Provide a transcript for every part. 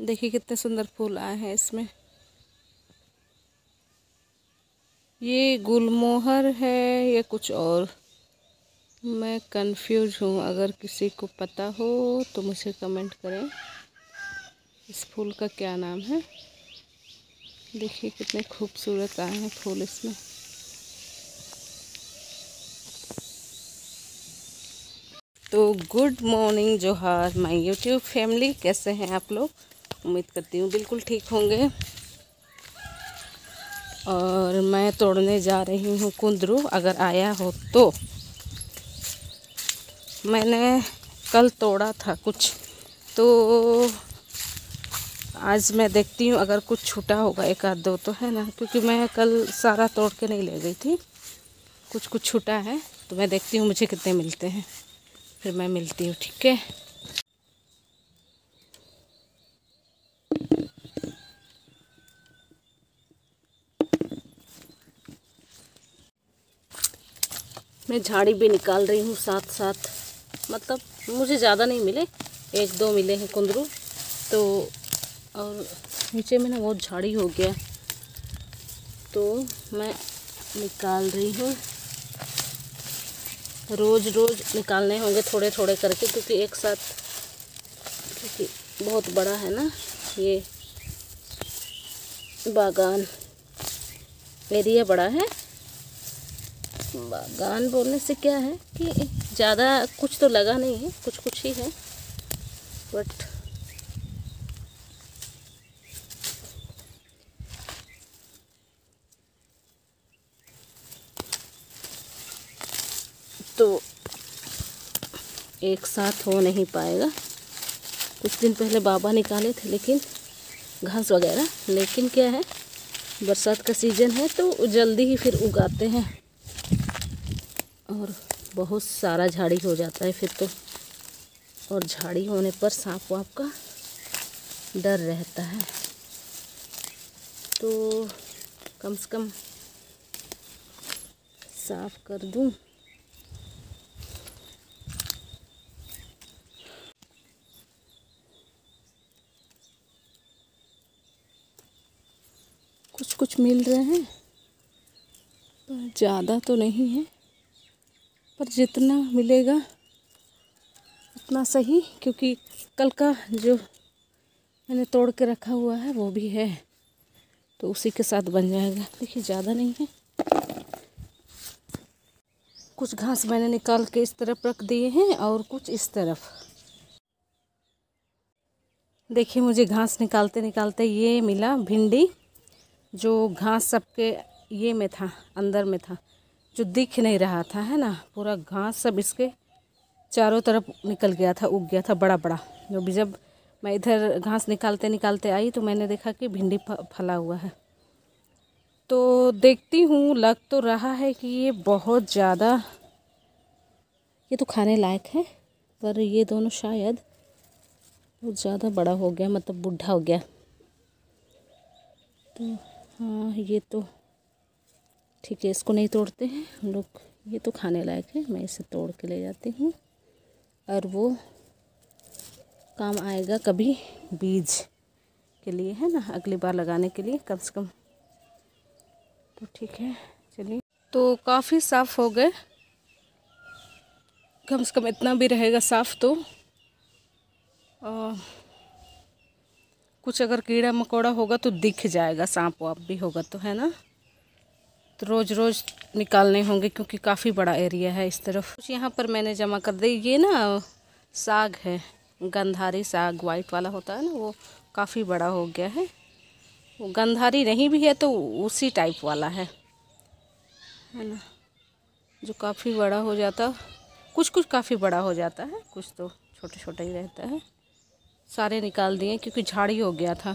देखिए कितने सुंदर फूल आए हैं इसमें। ये गुलमोहर है या कुछ और, मैं कंफ्यूज हूँ। अगर किसी को पता हो तो मुझे कमेंट करें इस फूल का क्या नाम है। देखिए कितने खूबसूरत आए हैं फूल इसमें। तो गुड मॉर्निंग जोहार माय यूट्यूब फैमिली, कैसे हैं आप लोग? उम्मीद करती हूँ बिल्कुल ठीक होंगे। और मैं तोड़ने जा रही हूँ कुंदरू, अगर आया हो तो। मैंने कल तोड़ा था कुछ, तो आज मैं देखती हूँ अगर कुछ छूटा होगा, एक आध दो तो है ना, क्योंकि मैं कल सारा तोड़ के नहीं ले गई थी। कुछ कुछ छूटा है, तो मैं देखती हूँ मुझे कितने मिलते हैं, फिर मैं मिलती हूँ, ठीक है। मैं झाड़ी भी निकाल रही हूँ साथ साथ, मतलब मुझे ज़्यादा नहीं मिले, एक दो मिले हैं कुंदरू तो। और नीचे में ना बहुत झाड़ी हो गया, तो मैं निकाल रही हूँ। रोज़ रोज़ निकालने होंगे थोड़े थोड़े करके, क्योंकि एक साथ, क्योंकि बहुत बड़ा है ना ये बागान, एरिया बड़ा है। बागान बोलने से क्या है कि ज़्यादा कुछ तो लगा नहीं है, कुछ कुछ ही है, बट तो एक साथ हो नहीं पाएगा। कुछ दिन पहले बाबा निकाले थे, लेकिन घास वगैरह, लेकिन क्या है बरसात का सीज़न है तो जल्दी ही फिर उगाते हैं, और बहुत सारा झाड़ी हो जाता है फिर तो। और झाड़ी होने पर सांप वाप का डर रहता है, तो कम से कम साफ कर दूं। कुछ कुछ मिल रहे हैं, पर ज़्यादा तो नहीं है, पर जितना मिलेगा उतना सही, क्योंकि कल का जो मैंने तोड़ के रखा हुआ है वो भी है, तो उसी के साथ बन जाएगा। देखिए ज़्यादा नहीं है। कुछ घास मैंने निकाल के इस तरफ रख दिए हैं और कुछ इस तरफ। देखिए मुझे घास निकालते निकालते ये मिला भिंडी, जो घास सबके ये में था, अंदर में था, जो दिख नहीं रहा था, है ना। पूरा घास सब इसके चारों तरफ निकल गया था, उग गया था बड़ा बड़ा। जो भी जब मैं इधर घास निकालते निकालते आई तो मैंने देखा कि भिंडी फला हुआ है। तो देखती हूँ, लग तो रहा है कि ये बहुत ज़्यादा, ये तो खाने लायक है, पर ये दोनों शायद बहुत ज़्यादा बड़ा हो गया, मतलब बूढ़ा हो गया। तो हाँ ये तो ठीक है, इसको नहीं तोड़ते हैं हम लोग, ये तो खाने लायक है। मैं इसे तोड़ के ले जाती हूँ, और वो काम आएगा कभी बीज के लिए, है ना, अगली बार लगाने के लिए कम से कम। तो ठीक है, चलिए। तो काफ़ी साफ़ हो गए, कम से कम इतना भी रहेगा साफ़ तो। कुछ अगर कीड़ा मकोड़ा होगा तो दिख जाएगा, सांप वाप भी होगा तो, है ना। तो रोज़ रोज़ निकालने होंगे, क्योंकि काफ़ी बड़ा एरिया है इस तरफ। कुछ यहाँ पर मैंने जमा कर दी। ये ना साग है, गंधारी साग वाइट वाला होता है ना, वो काफ़ी बड़ा हो गया है। वो गंधारी नहीं भी है तो उसी टाइप वाला है ना, जो काफ़ी बड़ा हो जाता। कुछ कुछ काफ़ी बड़ा हो जाता है, कुछ तो छोटे छोटे ही रहता है। सारे निकाल दिए क्योंकि झाड़ी हो गया था।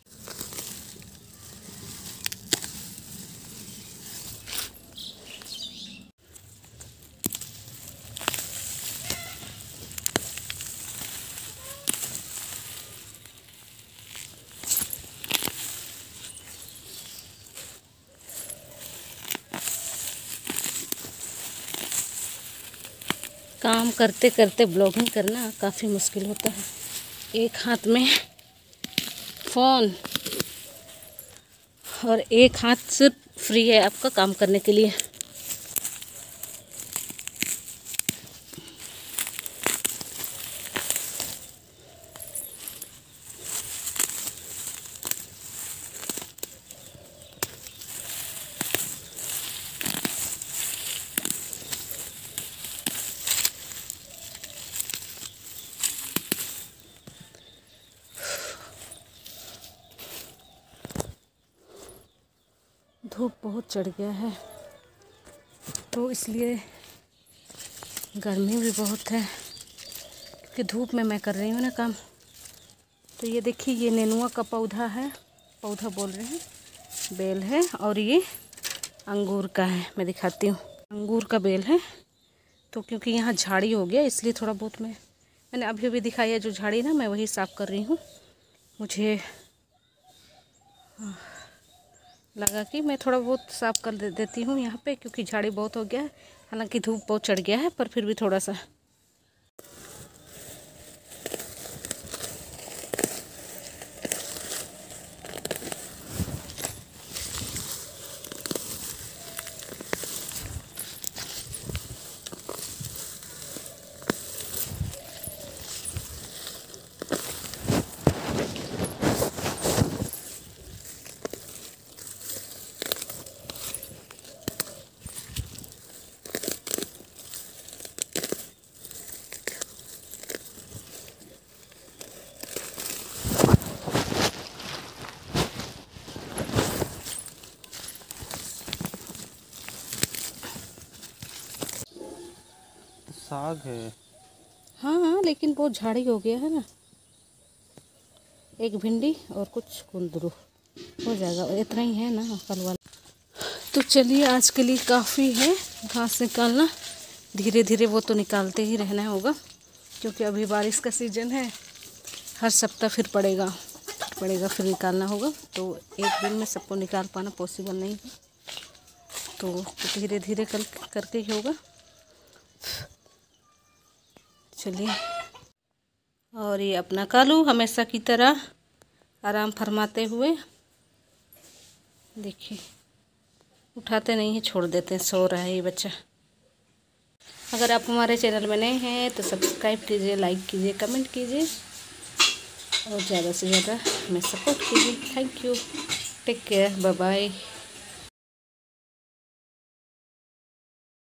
काम करते करते ब्लॉगिंग करना काफ़ी मुश्किल होता है। एक हाथ में फ़ोन और एक हाथ सिर्फ फ्री है आपका काम करने के लिए। धूप बहुत चढ़ गया है तो इसलिए गर्मी भी बहुत है, क्योंकि धूप में मैं कर रही हूँ ना काम। तो ये देखिए, ये नेनुआ का पौधा है, पौधा बोल रहे हैं, बेल है, और ये अंगूर का है। मैं दिखाती हूँ, अंगूर का बेल है। तो क्योंकि यहाँ झाड़ी हो गया इसलिए थोड़ा बहुत मैंने अभी भी दिखाया जो झाड़ी ना, मैं वही साफ़ कर रही हूँ। मुझे लगा कि मैं थोड़ा बहुत साफ़ कर देती हूँ यहाँ पे, क्योंकि झाड़ी बहुत हो गया है। हालांकि धूप बहुत चढ़ गया है, पर फिर भी थोड़ा सा। साग है। हाँ, लेकिन बहुत झाड़ी हो गया है ना। एक भिंडी और कुछ कुंदरू हो जाएगा, इतना ही है ना कल वाला। तो चलिए, आज के लिए काफ़ी है घास निकालना। धीरे धीरे वो तो निकालते ही रहना होगा, क्योंकि अभी बारिश का सीज़न है। हर सप्ताह फिर पड़ेगा फिर निकालना होगा। तो एक दिन में सबको निकाल पाना पॉसिबल नहीं है, तो धीरे धीरे करके ही होगा। चलिए, और ये अपना कालू हमेशा की तरह आराम फरमाते हुए, देखिए उठाते नहीं है, छोड़ देते हैं, सो रहा है ये बच्चा। अगर आप हमारे चैनल में नए हैं तो सब्सक्राइब कीजिए, लाइक कीजिए, कमेंट कीजिए और ज़्यादा से ज़्यादा हमें सपोर्ट कीजिए। Thank you, take care, bye bye.